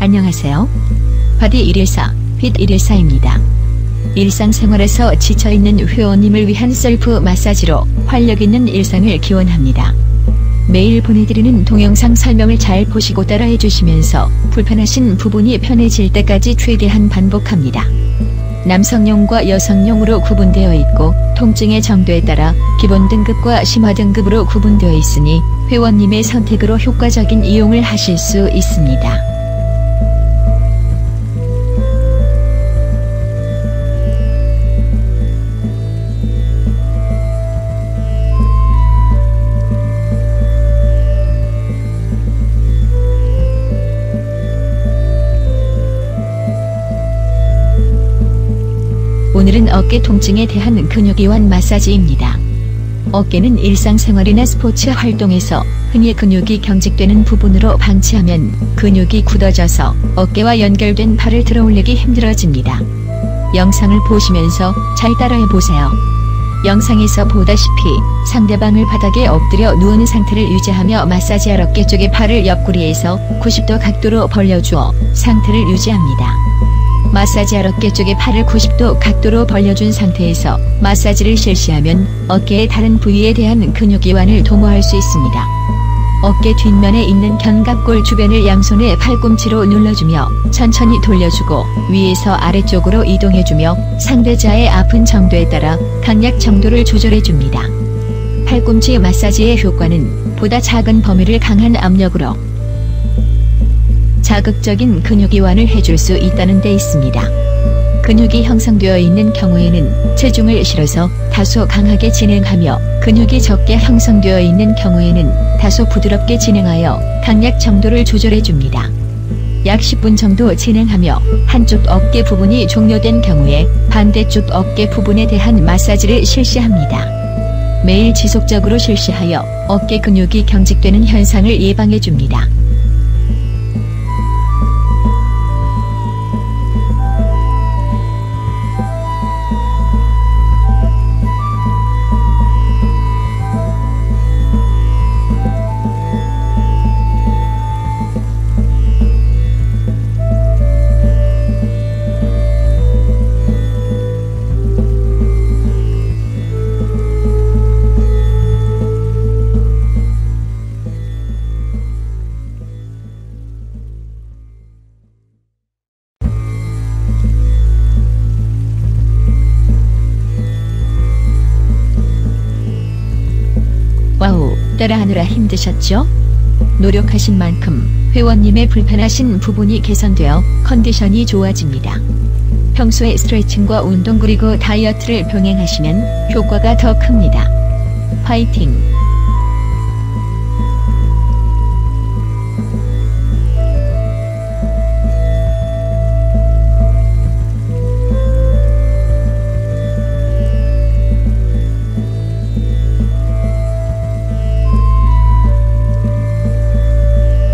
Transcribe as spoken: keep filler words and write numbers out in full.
안녕하세요. 바디 일일사, 핏 일일사입니다. 일상생활에서 지쳐있는 회원님을 위한 셀프 마사지로 활력있는 일상을 기원합니다. 매일 보내드리는 동영상 설명을 잘 보시고 따라해 주시면서 불편하신 부분이 편해질 때까지 최대한 반복합니다. 남성용과 여성용으로 구분되어 있고 통증의 정도에 따라 기본 등급과 심화 등급으로 구분되어 있으니 회원님의 선택으로 효과적인 이용을 하실 수 있습니다. 오늘은 어깨 통증에 대한 근육이완 마사지입니다. 어깨는 일상생활이나 스포츠 활동에서 흔히 근육이 경직되는 부분으로 방치하면 근육이 굳어져서 어깨와 연결된 팔을 들어올리기 힘들어집니다. 영상을 보시면서 잘 따라해보세요. 영상에서 보다시피 상대방을 바닥에 엎드려 누운 상태를 유지하며 마사지할 어깨 쪽의 팔을 옆구리에서 구십 도 각도로 벌려주어 상태를 유지합니다. 마사지할 어깨 쪽의 팔을 구십 도 각도로 벌려준 상태에서 마사지를 실시하면 어깨의 다른 부위에 대한 근육이완을 도모할 수 있습니다. 어깨 뒷면에 있는 견갑골 주변을 양손의 팔꿈치로 눌러주며 천천히 돌려주고 위에서 아래쪽으로 이동해주며 상대자의 아픈 정도에 따라 강약 정도를 조절해줍니다. 팔꿈치 마사지의 효과는 보다 작은 범위를 강한 압력으로 자극적인 근육이완을 해줄 수 있다는 데 있습니다. 근육이 형성되어 있는 경우에는 체중을 실어서 다소 강하게 진행하며 근육이 적게 형성되어 있는 경우에는 다소 부드럽게 진행하여 강약 정도를 조절해줍니다. 약 십 분 정도 진행하며 한쪽 어깨 부분이 종료된 경우에 반대쪽 어깨 부분에 대한 마사지를 실시합니다. 매일 지속적으로 실시하여 어깨 근육이 경직되는 현상을 예방해줍니다. 와우, 따라하느라 힘드셨죠? 노력하신 만큼 회원님의 불편하신 부분이 개선되어 컨디션이 좋아집니다. 평소에 스트레칭과 운동 그리고 다이어트를 병행하시면 효과가 더 큽니다. 화이팅!